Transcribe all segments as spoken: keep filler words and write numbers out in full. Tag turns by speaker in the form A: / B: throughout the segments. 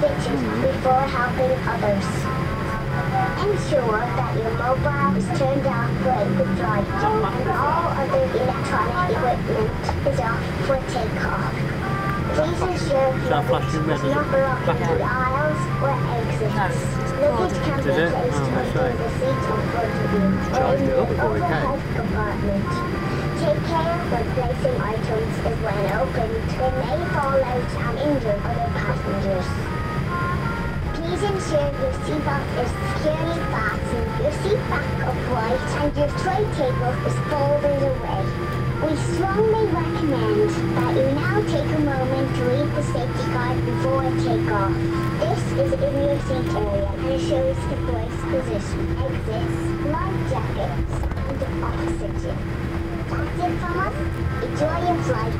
A: stitches before helping others. Ensure that your mobile is turned off for a good flight and all other electronic equipment is off for takeoff. Please ensure luggage does not block the aisles or exits. Luggage can be placed under the seat in front of you or in the overhead compartment. Take care when placing items as when opened. They may fall out and injure other passengers. Please ensure your seatbelt is securely fastened, your seat back upright, and your tray table is folded away. We strongly recommend that you now take a moment to read the safety card before takeoff. This is in your seat area and shows the voice position, exits, life jackets, and oxygen. That's it from us. Enjoy your flight.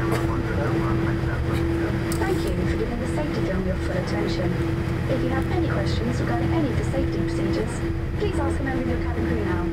B: Thank you for giving the safety film your full attention. If you have any questions regarding any of the safety procedures, please ask a member of your cabin crew now.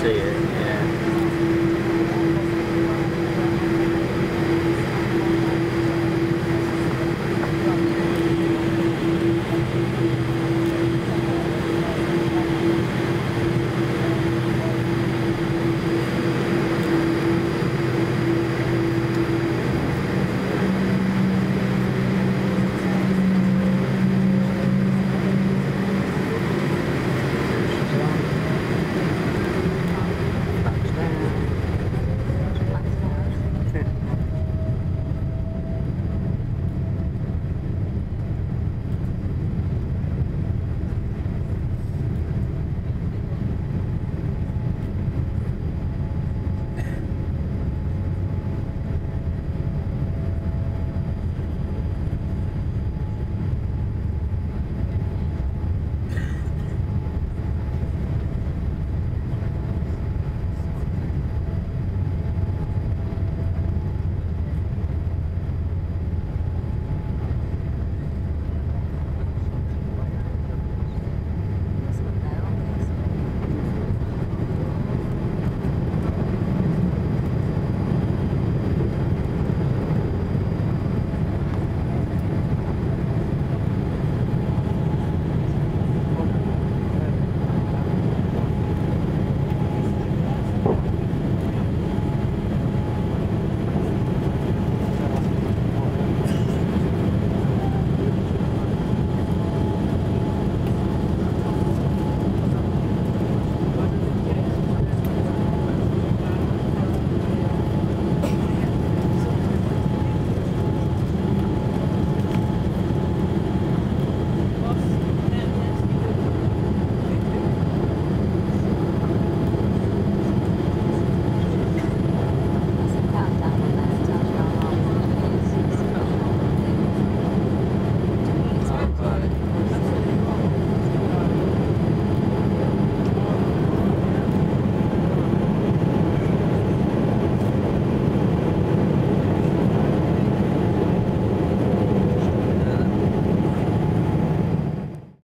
C: see it.